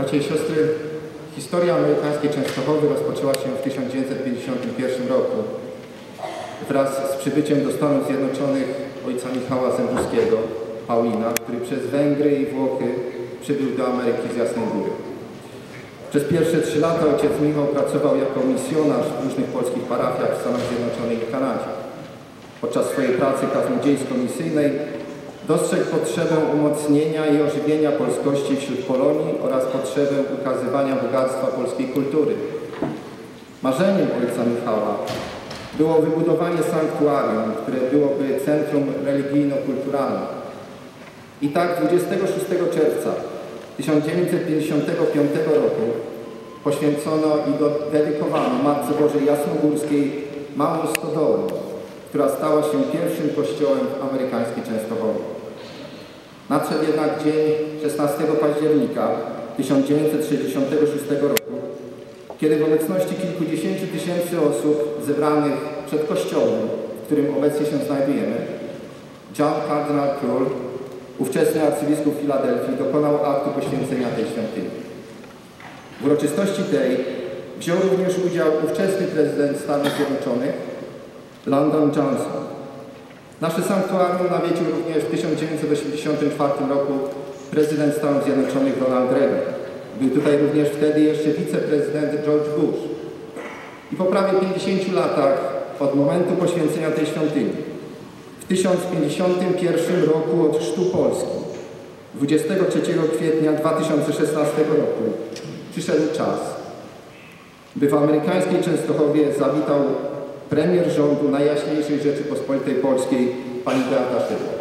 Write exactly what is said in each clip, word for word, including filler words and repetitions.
Bracia i siostry, historia amerykańskiej Częstochowy rozpoczęła się w tysiąc dziewięćset pięćdziesiątym pierwszym roku wraz z przybyciem do Stanów Zjednoczonych ojca Michała Zembrowskiego, Paulina, który przez Węgry i Włochy przybył do Ameryki z Jasnej Góry. Przez pierwsze trzy lata ojciec Michał pracował jako misjonarz w różnych polskich parafiach w Stanach Zjednoczonych i Kanadzie. Podczas swojej pracy kaznodziejsko-misyjnej dostrzegł potrzebę umocnienia i ożywienia polskości wśród Polonii oraz potrzebę ukazywania bogactwa polskiej kultury. Marzeniem ojca Michała było wybudowanie sanktuarium, które byłoby centrum religijno-kulturalnym. I tak dwudziestego szóstego czerwca tysiąc dziewięćset pięćdziesiątego piątego roku poświęcono i dedykowano Matce Bożej Jasnogórskiej małą stodołę, która stała się pierwszym kościołem w amerykańskiej Częstochowie. Nadszedł jednak dzień szesnastego października tysiąc dziewięćset sześćdziesiątego szóstego roku, kiedy w obecności kilkudziesięciu tysięcy osób zebranych przed kościołem, w którym obecnie się znajdujemy, John Cardinal Król, ówczesny arcybiskup Filadelfii, dokonał aktu poświęcenia tej świątyni. W uroczystości tej wziął również udział ówczesny prezydent Stanów Zjednoczonych, Lyndon Johnson. Nasze sanktuarium nawiedził również w tysiąc dziewięćset osiemdziesiątym czwartym roku prezydent Stanów Zjednoczonych Ronald Reagan. Był tutaj również wtedy jeszcze wiceprezydent George Bush. I po prawie pięćdziesięciu latach od momentu poświęcenia tej świątyni, w tysiąc pięćdziesiątym pierwszym roku od chrztu Polski, dwudziestego trzeciego kwietnia dwa tysiące szesnastego roku, przyszedł czas, by w amerykańskiej Częstochowie zawitał premier rządu Najjaśniejszej Rzeczypospolitej Polskiej, pani Beata Szydło.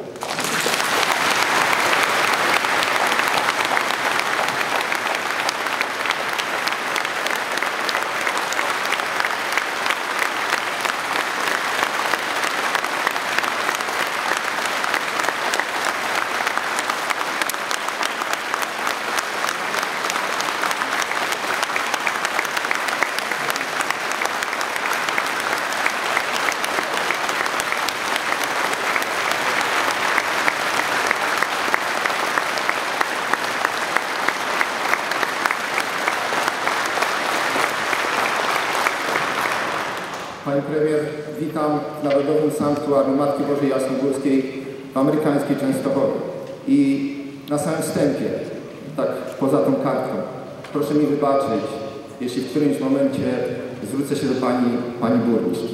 Pani premier, witam w Narodowym Sanktuarium Matki Bożej Jasnogórskiej w amerykańskiej Częstochowie. I na samym wstępie, tak poza tą kartką, proszę mi wybaczyć, jeśli w którymś momencie zwrócę się do pani, pani burmistrz.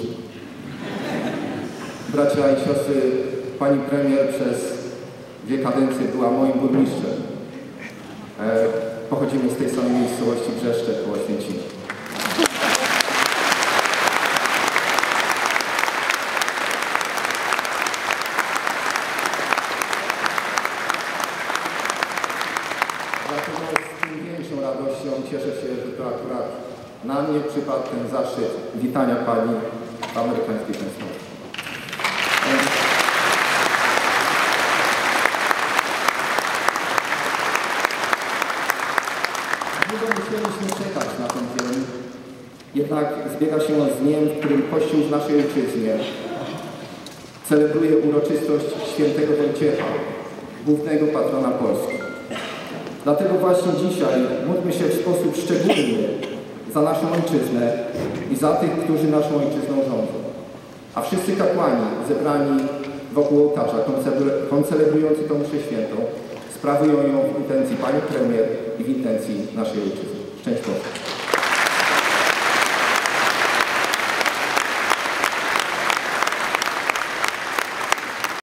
Bracia i siostry, pani premier przez dwie kadencje była moim burmistrzem. E, pochodzimy z tej samej miejscowości Brzeszczek koło Oświęcimia. Cieszę się, że to akurat na mnie przypadł ten zaszczyt witania pani w amerykańskiej Częstochowie. Długo musieliśmy czekać na ten dzień, jednak zbiega się on z dniem, w którym Kościół w naszej ojczyźnie celebruje uroczystość świętego Wojciecha, głównego patrona Polski. Dlatego właśnie dzisiaj módlmy się w sposób szczególny za naszą ojczyznę i za tych, którzy naszą ojczyzną rządzą. A wszyscy kapłani zebrani wokół ołtarza, koncelebrujący tę mszę świętą, sprawują ją w intencji pani premier i w intencji naszej ojczyzny. Szczęść Boże.